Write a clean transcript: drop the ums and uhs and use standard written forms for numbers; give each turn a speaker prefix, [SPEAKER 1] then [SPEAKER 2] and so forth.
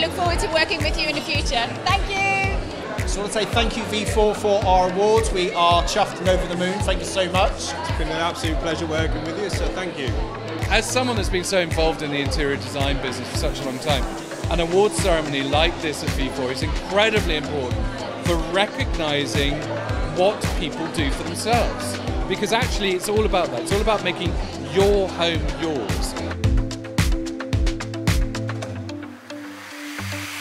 [SPEAKER 1] look forward to working with you in the future. Thank you.
[SPEAKER 2] So I want to say thank you V4 for our awards. We are chuffed and over the moon. Thank you so much.
[SPEAKER 3] It's been an absolute pleasure working with you, so thank you.
[SPEAKER 4] As someone that's been so involved in the interior design business for such a long time, an awards ceremony like this at V4 is incredibly important for recognising what people do for themselves. Because actually it's all about that. It's all about making your home yours.